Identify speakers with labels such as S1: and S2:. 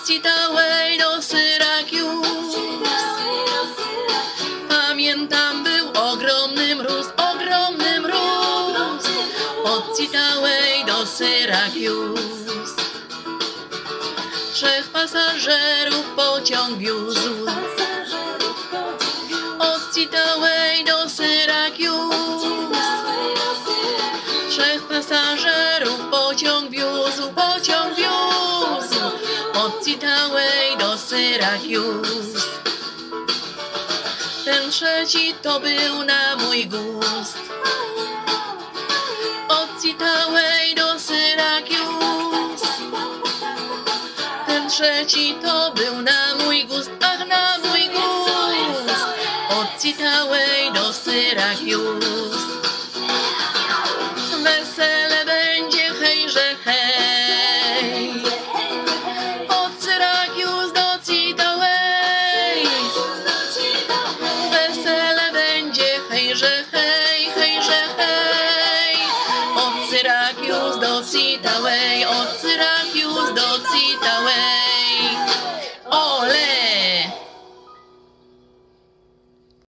S1: od Citałej do Syrakius. Pamiętam, był ogromny mróz, od Citałej do Syrakius. 3 pasażerów pociąg wiózł, od Citałej do Syrakius. 3 pasażerów pociąg wiózł, od Citałej do Syrakius. Ten trzeci to był na mój gust, od Citałej do Syrakius. Ten trzeci to był na mój gust, ach, na mój gust, od Citałej do Syrakius. Wesele będzie, hejże hej, od Syrakius do Citałej. Wesele będzie, hejże hej, od Syrakius do Citałej, od Syrakius do Citałej.